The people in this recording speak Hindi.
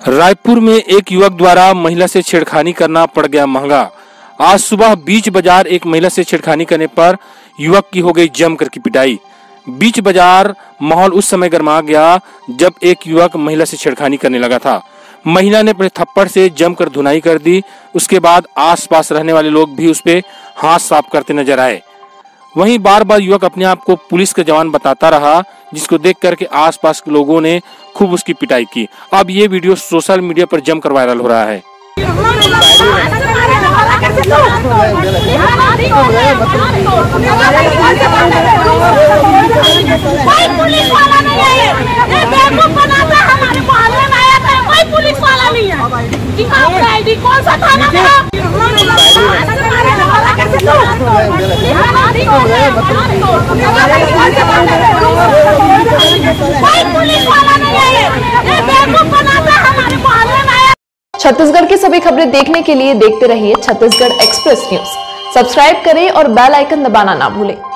रायपुर में एक युवक द्वारा महिला से छेड़खानी करना पड़ गया महंगा। आज सुबह बीच बाजार एक महिला से छेड़खानी करने पर युवक की हो गई जमकर की पिटाई। बीच बाजार माहौल उस समय गर्मा गया जब एक युवक महिला से छेड़खानी करने लगा था। महिला ने अपने थप्पड़ से जमकर धुनाई कर दी। उसके बाद आसपास रहने वाले लोग भी उस पे हाथ साफ करते नजर आए। वहीं बार बार युवक अपने आप को पुलिस का जवान बताता रहा, जिसको देख करके आसपास के लोगों ने खूब उसकी पिटाई की। अब ये वीडियो सोशल मीडिया पर जमकर वायरल हो रहा है। छत्तीसगढ़ की सभी खबरें देखने के लिए देखते रहिए छत्तीसगढ़ एक्सप्रेस न्यूज। सब्सक्राइब करें और बेल आइकन दबाना ना भूलें।